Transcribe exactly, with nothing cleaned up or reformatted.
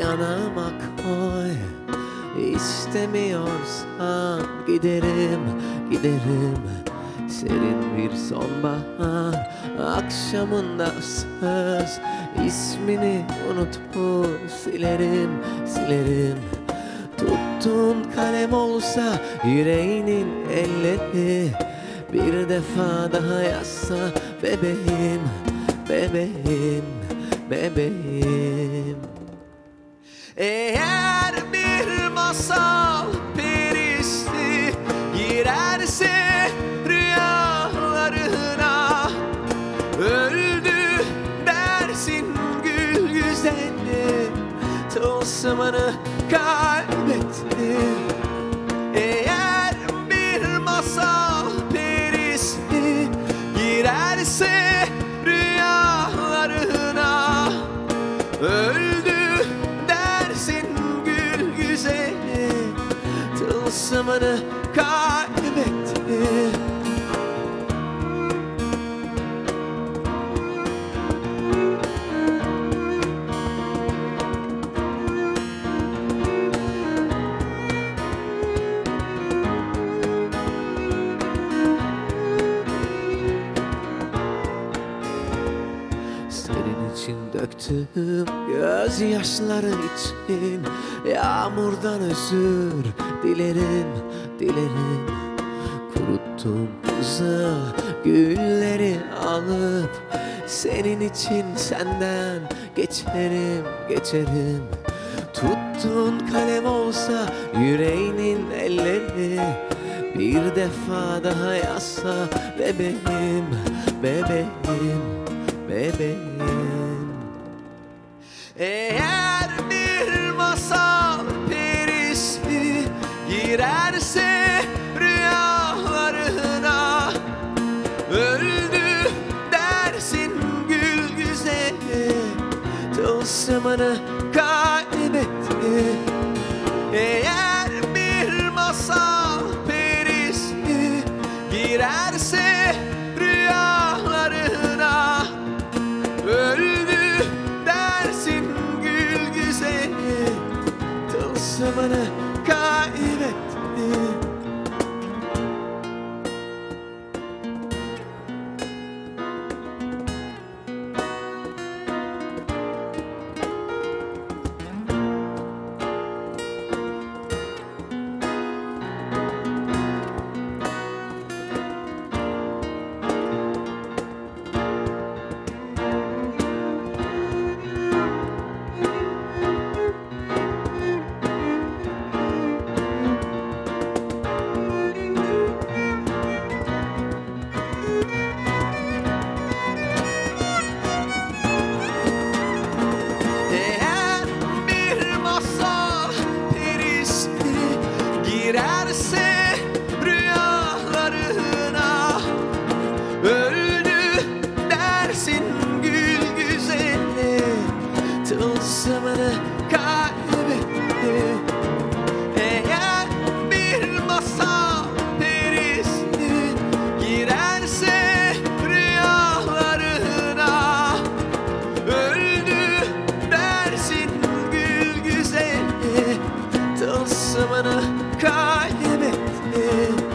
yanıma koy. İstemiyorsan giderim, giderim. Serin bir sonbahar akşamında söz, ismini unutup silerim, silerim. Tuttuğun kalem olsa yüreğinin elleri, bir defa daha yazsa bebeğim, bebeğim, bebeğim. Eğer bir masal perisi girerse rüyalarına, öldü dersin gül güzeli, tılsımını kaybetti. Eğer bir masal perisi girerse rüyalarına, öldü dersin gül güzeli, tılsımını kaybetti. Senin için döktüm gözyaşları için, yağmurdan özür dilerim, dilerim. Kuruttum kızıl gülleri alıp, senin için senden geçerim, geçerim. Tuttuğun kalem olsa yüreğinin elleri, bir defa daha yazsa bebeğim, bebeğim, bebeğim. Eğer bir masal perisi girerse rüyalarına, öldü dersin gül güzeli, tılsımını kaybetti. Eğer bir masal perisi girerse rüyalarına, öldü dersin gül güzeli, tılsımını kaybetti. Girerse rüyalarına, öldü dersin gül güzeli, tılsımını kaybetti. Eğer bir masal perisi girerse rüyalarına, öldü dersin gül güzeli, tılsımını kaybetti.